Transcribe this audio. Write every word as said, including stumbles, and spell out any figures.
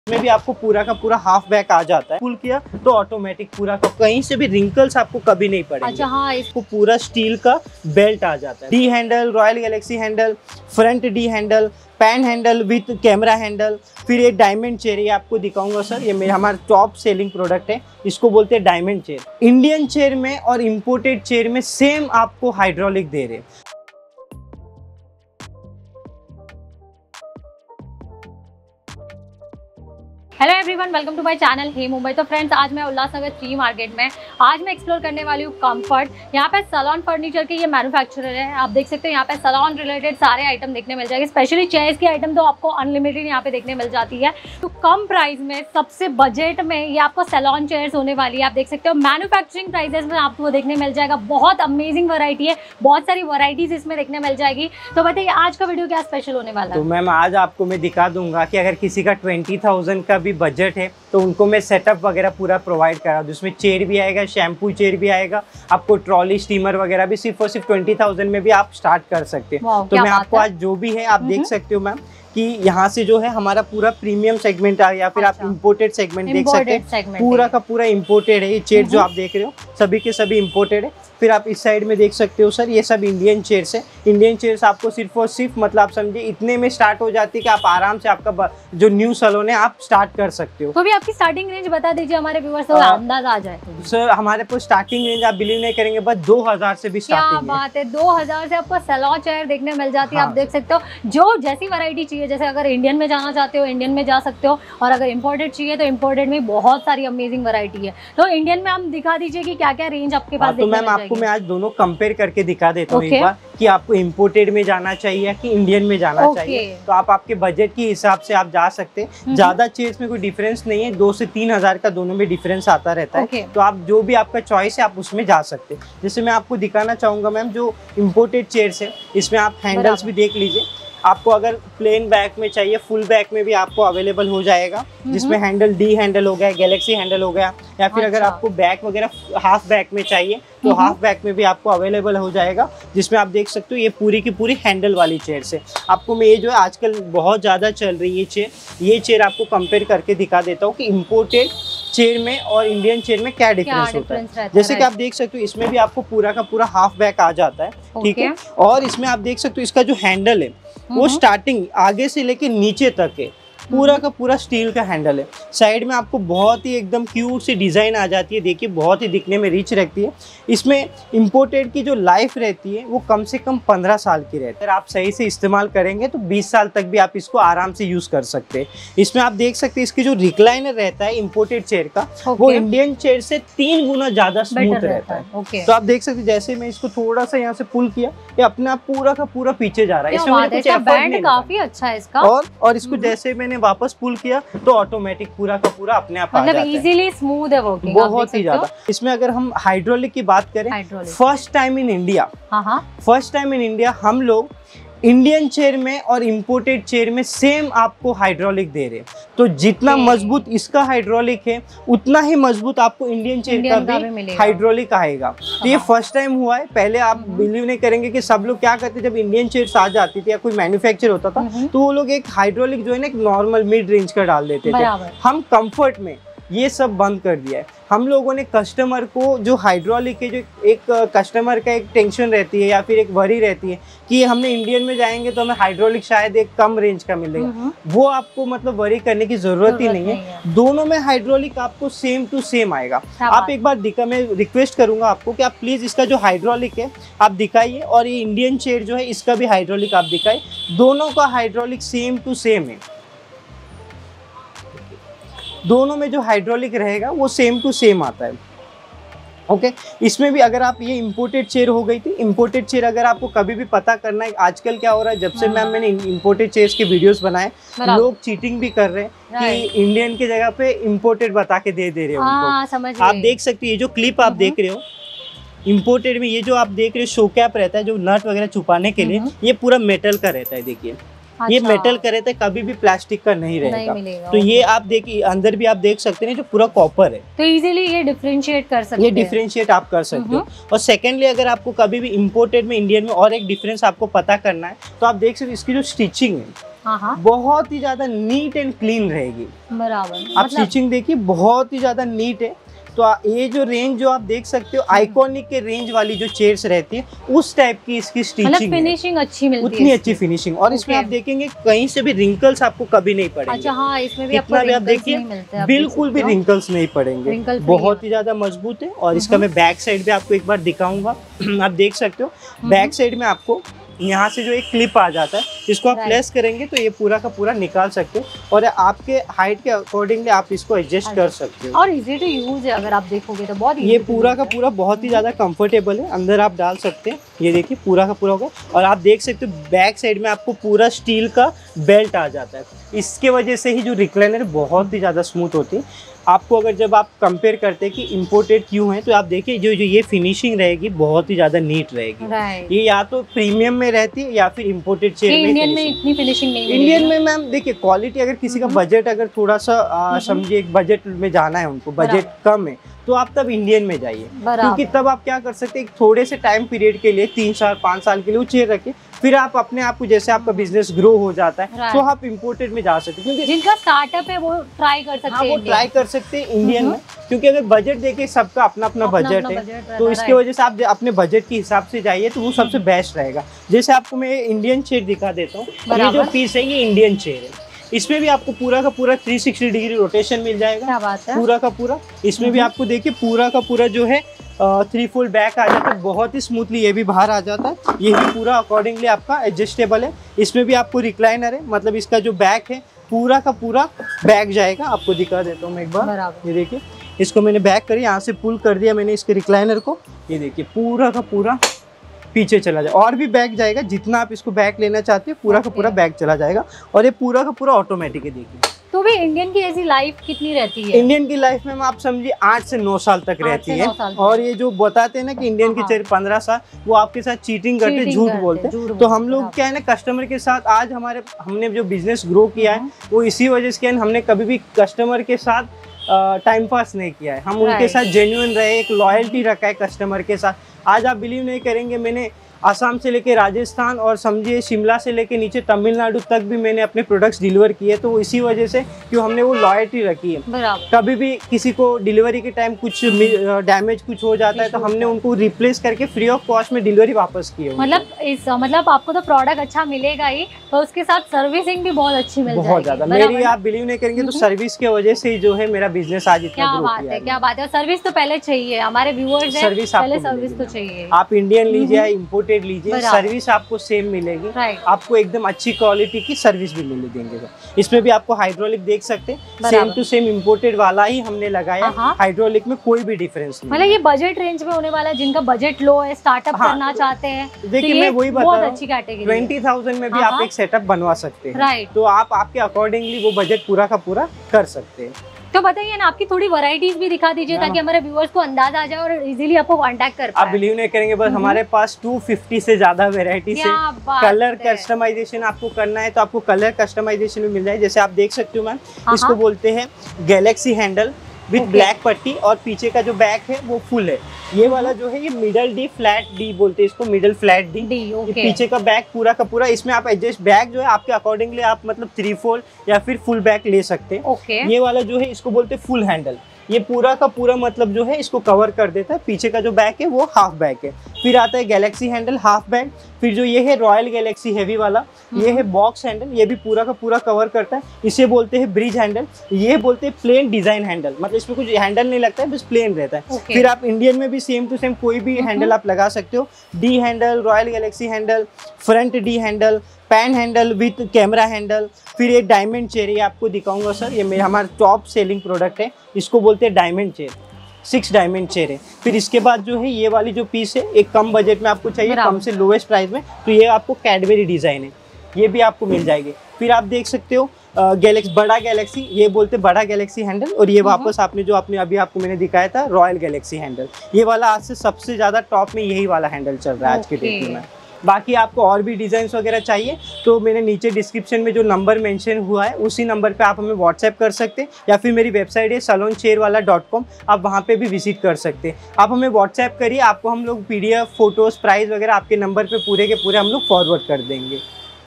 में भी आपको पूरा का पूरा हाफ बैक आ जाता है। फुल किया तो ऑटोमेटिक पूरा का कहीं से भी रिंकल्स आपको कभी नहीं पड़ेंगे। अच्छा हाँ, इसको पूरा स्टील का बेल्ट आ जाता है। D handle, royal galaxy handle, front D handle, pan handle with camera handle, फिर एक डायमंड चेयर, ये आपको दिखाऊंगा सर। ये मेरा हमारा टॉप सेलिंग प्रोडक्ट है, इसको बोलते हैं डायमंड चेयर। इंडियन चेयर में और इम्पोर्टेड चेयर में सेम आपको हाइड्रोलिक दे रहे। Hello everyone, welcome to my channel hey Mumbai. तो फ्रेंड्स, आज मैं उल्लासनगर थ्री मार्केट में आज मैं एक्सप्लोर करने वाली हूँ कंफर्ट। यहाँ पे सैलून फर्नीचर के ये मैन्युफैक्चरर है। आप देख सकते हो यहाँ पे सैलून रिलेटेड सारे आइटम देखने मिल जाएंगे। स्पेशली चेयर्स की आइटम तो आपको अनलिमिटेड यहाँ पे देखने मिल जाती है। तो कम प्राइस में सबसे बजट में ये आपको सैलून चेयर्स होने वाली है। आप देख सकते हो मैन्युफैक्चरिंग प्राइजेस में आपको देखने मिल जाएगा। बहुत अमेजिंग वैरायटी है, बहुत सारी वैरायटीज इसमें देखने मिल जाएगी। तो बताइए आज का वीडियो क्या स्पेशल होने वाला है? तो मैम आज आपको मैं दिखा दूंगा कि अगर किसी का ट्वेंटी थाउजेंड का भी बजट है तो उनको मैं सेटअप वगैरह पूरा प्रोवाइड करा दूँ। उसमें चेयर भी आएगा, शैम्पू चेयर भी आएगा, आपको ट्रॉली स्टीमर वगैरह भी सिर्फ और सिर्फ ट्वेंटी थाउजेंड में भी आप स्टार्ट कर सकते हैं। तो मैं आपको आज जो भी है आप देख सकते हो मैम कि यहाँ से जो है हमारा पूरा प्रीमियम सेगमेंट आ, या फिर अच्छा। आप इम्पोर्टेड सेगमेंट देख सकते हैं। पूरा का पूरा इम्पोर्टेड है ये चेयर जो आप देख रहे हो, सभी के सभी इम्पोर्टेड है। फिर आप इस साइड में देख सकते हो सर, ये सब इंडियन चेयर्स है। इंडियन चेयर्स आपको सिर्फ और सिर्फ मतलब आप समझे इतने में स्टार्ट हो जाती है कि आप आराम से आपका जो न्यू सैलून है आप स्टार्ट कर सकते हो। तो भी आपकी स्टार्टिंग रेंज बता दीजिए हमारे व्यूअर्स को अंदाजा आ जाए। सर हमारे पास स्टार्टिंग रेंज आप बिलीव नहीं करेंगे बस दो हजार से भी स्टार्टिंग है। क्या बात है, दो हजार से आपको सैलून चेयर देखने मिल जाती है। आप देख सकते हो जो जैसी वैरायटी चाहिए, जैसे अगर इंडियन में जाना चाहते हो इंडियन में जा सकते हो, और अगर इम्पोर्टेड चाहिए तो इम्पोर्टेड में बहुत सारी अमेजिंग वैरायटी है। तो इंडियन में हम दिखा दीजिए कि क्या क्या रेंज आपके पास। तो मैम आपको मैं आज दोनों कंपेयर करके दिखा देता हूँ एक बार कि आपको इम्पोर्टेड में जाना चाहिए कि इंडियन में जाना okay. चाहिए। तो आप आपके बजट के हिसाब से आप जा सकते हैं। ज्यादा चेयर्स में कोई डिफरेंस नहीं है, दो से तीन हजार का दोनों में डिफरेंस आता रहता है okay. तो आप जो भी आपका चॉइस है आप उसमें जा सकते हैं। जैसे मैं आपको दिखाना चाहूंगा मैम जो इम्पोर्टेड चेयर्स है, इसमें आप हैंडल्स भी देख लीजिए। आपको अगर प्लेन बैक में चाहिए, फुल बैक में भी आपको अवेलेबल हो जाएगा, जिसमें हैंडल डी हैंडल हो गया, गैलेक्सी हैंडल हो गया, या फिर अच्छा। अगर आपको बैक वगैरह हाफ बैक में चाहिए तो हाफ बैक में भी आपको अवेलेबल हो जाएगा, जिसमें आप देख सकते हो ये पूरी की पूरी हैंडल वाली चेयर से। आपको मैं ये जो है आजकल बहुत ज़्यादा चल रही है चेयर, ये चेयर आपको कंपेयर करके दिखा देता हूँ कि इम्पोर्टेड चेयर में और इंडियन चेयर में क्या डिफरेंस होता है। जैसे कि आप देख सकते हो इसमें भी आपको पूरा का पूरा हाफ बैक आ जाता है, ठीक है। और इसमें आप देख सकते हो इसका जो हैंडल है वो स्टार्टिंग आगे से लेके नीचे तक है, पूरा का पूरा स्टील का हैंडल है। साइड में आपको बहुत ही एकदम क्यूट सी डिज़ाइन आ जाती है, देखिए बहुत ही दिखने में रिच रहती है। इसमें इम्पोर्टेड की जो लाइफ रहती है वो कम से कम पंद्रह साल की रहती है। अगर आप सही से इस्तेमाल करेंगे तो बीस साल तक भी आप इसको आराम से यूज़ कर सकते हैं। इसमें आप देख सकते हैं इसकी जो रिक्लाइनर रहता है इम्पोर्टेड चेयर का वो इंडियन चेयर से तीन गुना ज़्यादा स्मूथ रहता है। तो आप देख सकते हैं जैसे मैं इसको थोड़ा सा यहाँ से पुल किया, ये अपने आप पूरा का पूरा पीछे जा रहा है। इसमें मुझे कुछ एफर्ट नहीं, काफी अच्छा है इसका। और और इसको जैसे मैंने वापस पुल किया तो ऑटोमेटिक पूरा का पूरा अपने आप आ जाता है। इजीली स्मूथ है वो, बहुत ही ज्यादा। इसमें अगर हम हाइड्रोलिक की बात करें, first time in India first time in India हम लोग इंडियन चेयर में और इम्पोर्टेड चेयर में सेम आपको हाइड्रोलिक दे रहे। तो जितना मजबूत इसका हाइड्रोलिक है उतना ही मजबूत आपको इंडियन चेयर का भी, भी हाइड्रोलिक आएगा। तो ये फर्स्ट टाइम हुआ है। पहले आप बिलीव नहीं करेंगे कि सब लोग क्या करते, जब इंडियन चेयर्स आ जाती थी या कोई मैन्युफैक्चर होता था तो वो लोग एक हाइड्रोलिक जो है ना एक नॉर्मल मिड रेंज का डाल देते थे। हम कंफर्ट में ये सब बंद कर दिया है। हम लोगों ने कस्टमर को जो हाइड्रोलिक है, जो एक कस्टमर का एक टेंशन रहती है या फिर एक वरी रहती है कि हमने इंडियन में जाएंगे तो हमें हाइड्रोलिक शायद एक कम रेंज का मिलेगा, वो आपको मतलब वरी करने की जरूरत ही नहीं है, है। दोनों में हाइड्रोलिक आपको सेम टू सेम आएगा। आप एक बार दिखा, मैं रिक्वेस्ट करूंगा आपको कि आप प्लीज इसका जो हाइड्रोलिक है आप दिखाइए, और ये इंडियन चेयर जो है इसका भी हाइड्रोलिक आप दिखाइए। दोनों का हाइड्रोलिक सेम टू सेम है, दोनों में जो हाइड्रोलिक रहेगा वो सेम टू सेम आता है। Okay okay? इसमें भी अगर आप ये इम्पोर्टेड चेयर हो गई थी, इम्पोर्टेड चेयर अगर आपको कभी भी पता करना है, आजकल क्या हो रहा है जब से मैम मैंने इम्पोर्टेड चेयर्स के वीडियोस बनाए, लोग चीटिंग भी कर रहे हैं कि इंडियन की जगह पे इम्पोर्टेड बता के दे दे रहे हो उनको। आप देख सकते हैं ये जो क्लिप आप देख रहे हो इम्पोर्टेड में, ये जो आप देख रहे हो शो कैप रहता है जो नट वगैरह छुपाने के लिए, ये पूरा मेटल का रहता है। देखिए ये मेटल का रहता है, कभी भी प्लास्टिक का नहीं रहेगा। नहीं तो ये आप देखिए अंदर भी आप देख सकते हैं जो पूरा कॉपर है, तो इजीली ये डिफरेंशिएट कर सकते हैं। ये डिफरेंशिएट आप कर सकते हो। और सेकेंडली अगर आपको कभी भी इम्पोर्टेड में इंडियन में और एक डिफरेंस आपको पता करना है तो आप देख सकते इसकी जो स्टिचिंग है बहुत ही ज्यादा नीट एंड क्लीन रहेगी। बराबर। आप स्टिचिंग देखिए बहुत ही ज्यादा नीट है। तो ये जो रेंज जो आप देख सकते हो आइकॉनिक के रेंज वाली जो चेयर्स रहती है उस टाइप की इसकी स्टिचिंग, फिनिशिंग अच्छी मिलती है, उतनी अच्छी फिनिशिंग। और इसमें आप देखेंगे कहीं से भी रिंकल्स आपको कभी नहीं पड़ेंगे। अच्छा हाँ, इसमें भी आपको भी आप देखिए बिल्कुल भी रिंकल्स नहीं पड़ेंगे, बहुत ही ज्यादा मजबूत है। और इसका मैं बैक साइड भी आपको एक बार दिखाऊंगा। आप देख सकते हो बैक साइड में आपको यहाँ से जो एक क्लिप आ जाता है, इसको आप प्लेस करेंगे तो ये पूरा का पूरा निकाल सकते हो और आपके हाइट के अकॉर्डिंगली आप इसको एडजस्ट कर सकते हो। और इजी टू यूज है, अगर आप देखोगे तो बहुत ये पूरा का पूरा बहुत ही ज्यादा कंफर्टेबल है। अंदर आप डाल सकते हैं, ये देखिए पूरा का पूरा होगा। और आप देख सकते हो बैक साइड में आपको पूरा स्टील का बेल्ट आ जाता है। इसके वजह से ही जो रिक्लाइनर बहुत ही ज्यादा स्मूथ होती है। आपको अगर जब आप कंपेयर करते हैं कि इम्पोर्टेड क्यों है, तो आप देखिए जो जो ये फिनिशिंग रहेगी बहुत ही ज्यादा नीट रहेगी। ये या तो प्रीमियम में रहती है या फिर इम्पोर्टेड चेयर में। इंडियन में इतनी फिनिशिंग नहीं मिलेगी। इंडियन में मैम देखिए क्वालिटी, अगर किसी का बजट अगर थोड़ा सा समझिए एक बजट में जाना है, उनको बजट कम है, तो आप तब इंडियन में जाइए, क्योंकि तब आप क्या कर सकते हैं थोड़े से टाइम पीरियड के लिए तीन साल पाँच साल के लिए वो चेयर रखिए, फिर आप अपने आप को जैसे आपका बिजनेस ग्रो हो जाता है तो आप इम्पोर्टेड में जा सकते हैं। क्योंकि जिनका स्टार्टअप है वो ट्राई कर सकते हैं, वो ट्राई कर सकते हैं इंडियन में। क्योंकि अगर बजट देखिए सबका अपना अपना बजट है, तो इसकी वजह से आप अपने बजट के हिसाब से जाइए तो वो सबसे बेस्ट रहेगा। जैसे आपको मैं इंडियन चेयर दिखा देता हूँ। ये जो पीस है ये इंडियन चेयर है, इसमें भी आपको पूरा का पूरा तीन सौ साठ डिग्री रोटेशन मिल जाएगा। क्या बात है? पूरा का पूरा इसमें भी आपको देखिए पूरा का पूरा जो है थ्री फोल्ड बैक आ जाता है, बहुत ही स्मूथली ये भी बाहर आ जाता है। ये भी पूरा अकॉर्डिंगली आपका एडजस्टेबल है। इसमें भी आपको रिक्लाइनर है, मतलब इसका जो बैक है पूरा का पूरा बैक जाएगा। आपको दिखा देता हूँ मैं एक बार, ये देखिए इसको मैंने बैक करी, यहाँ से पुल कर दिया मैंने इसके रिक्लाइनर को, ये देखिए पूरा का पूरा पीछे चला जाए और भी बैक जाएगा। जितना आप इसको बैक लेना चाहते हैं पूरा का पूरा बैक चला जाएगा। और ये पूरा का पूरा ऑटोमेटिक है। देखिए तो भी इंडियन की ऐसी लाइफ कितनी रहती है? इंडियन की लाइफ में आप समझिए आठ से नौ साल तक रहती है। और ये जो बताते हैं ना कि इंडियन की चेयर पंद्रह साल, वो आपके साथ चीटिंग करते, झूठ बोलते हैं। तो हम लोग क्या है ना कस्टमर के साथ, आज हमारे हमने जो बिजनेस ग्रो किया है वो इसी वजह से, हमने कभी भी कस्टमर के साथ टाइम पास नहीं किया है। हम उनके साथ जेन्युइन रहे, एक लॉयल्टी रखा है कस्टमर के साथ। आज आप बिलीव नहीं करेंगे, मैंने असम से लेके राजस्थान और समझिए शिमला से लेके नीचे तमिलनाडु तक भी मैंने अपने प्रोडक्ट्स डिलीवर किए। तो इसी वजह से क्यों हमने वो लॉयल्टी रखी है। कभी भी किसी को डिलीवरी के टाइम कुछ डैमेज कुछ हो जाता है तो हमने उनको रिप्लेस करके फ्री ऑफ कॉस्ट में डिलीवरी वापस की है। मतलब इस मतलब आपको तो प्रोडक्ट अच्छा मिलेगा ही, तो उसके साथ सर्विसिंग भी बहुत अच्छी मिल जाएगी। बहुत ज्यादा मेरी आप बिलीव नहीं करेंगे तो सर्विस की वजह से जो है मेरा बिजनेस आज इतना क्या बात है, क्या बात है। सर्विस तो पहले चाहिए, हमारे व्यूअर्स हैं, सर्विस पहले सर्विस तो चाहिए। आप इंडियन लीजिए या इम्पोर्टेड लीजिए, सर्विस आपको सेम मिलेगी। आपको एकदम अच्छी क्वालिटी की सर्विस भी मिल देंगे। इसमें भी आपको हाइड्रोलिक देख सकते हैं, सेम टू सेम इम्पोर्टेड वाला ही हमने लगाया। हाइड्रोलिक में कोई भी डिफरेंस नहीं। मतलब ये बजट रेंज में होने वाला है, जिनका बजट लो है, स्टार्टअप हाँ, करना चाहते हैं। देखिए मैं वही बता रहा हूँ, अच्छी कैटेगरी ट्वेंटी थाउजेंड में भी आप एक सेटअप बनवा सकते हैं। तो आप आपके अकॉर्डिंगली वो बजट पूरा का पूरा कर सकते हैं। तो बताइए ना, आपकी थोड़ी वैरायटीज भी दिखा दीजिए ताकि हमारे व्यूअर्स को अंदाजा आ जाए और इजीली आपको कांटेक्ट कर पाए। आप बिलीव नहीं करेंगे, बस हमारे पास दो सौ पचास से ज्यादा वेराइटीज है। कलर कस्टमाइजेशन आपको करना है तो आपको कलर कस्टमाइजेशन भी मिल जाए। जैसे आप देख सकते हो मैम, इसको बोलते हैं गैलेक्सी हैंडल विद ब्लैक पट्टी और पीछे का जो बैक है वो फुल है। ये वाला जो है ये मिडल डी फ्लैट डी बोलते हैं इसको, मिडल फ्लैट डी। पीछे का बैक पूरा का पूरा, इसमें आप एडजस्ट बैक जो है आपके अकॉर्डिंगली आप मतलब थ्री फोल्ड या फिर फुल बैक ले सकते हैं। okay. ये वाला जो है इसको बोलते हैं फुल हैंडल। ये पूरा का पूरा मतलब जो है इसको कवर कर देता है। पीछे का जो बैक है वो हाफ बैक है। फिर आता है गैलेक्सी हैंडल हाफ बैक। फिर जो ये है रॉयल गैलेक्सी हैवी वाला, ये है बॉक्स हैंडल, ये भी पूरा का पूरा कवर करता है। इसे बोलते हैं ब्रिज हैंडल। ये बोलते हैं प्लेन डिजाइन हैंडल, मतलब इसमें कुछ हैंडल नहीं लगता है, बस प्लेन रहता है। okay. फिर आप इंडियन में भी सेम टू सेम कोई भी हैंडल आप लगा सकते हो। D handle, royal galaxy handle, front D handle, pan handle with camera handle. फिर एक डायमंड चेयर, ये आपको दिखाऊंगा सर, ये मेरा हमारा टॉप सेलिंग प्रोडक्ट है, इसको बोलते हैं diamond chair. Six diamond chair है। फिर इसके बाद जो है ये वाली जो पीस है एक कम बजट में आपको चाहिए, कम से लोवेस्ट प्राइस में, तो ये आपको कैडबरी डिजाइन है, ये भी आपको मिल जाएगी। फिर आप देख सकते हो गैलेक्सी बड़ा गैलेक्सी, ये बोलते बड़ा गैलेक्सी हैंडल। और ये वापस आपने जो आपने अभी आपको मैंने दिखाया था रॉयल गैलेक्सी हैंडल, ये वाला आज से सबसे ज्यादा टॉप में यही वाला हैंडल चल रहा है आज के डेट में। बाकी आपको और भी डिज़ाइंस वगैरह चाहिए तो मैंने नीचे डिस्क्रिप्शन में जो नंबर मेंशन हुआ है उसी नंबर पे आप हमें व्हाट्सएप कर सकते हैं, या फिर मेरी वेबसाइट है सलोन चेयर वाला डॉट कॉम, आप वहाँ पे भी विजिट कर सकते हैं। आप हमें व्हाट्सएप करिए, आपको हम लोग पीडीएफ फोटोज़ प्राइस वगैरह आपके नंबर पे पूरे के पूरे हम लोग फॉरवर्ड कर देंगे।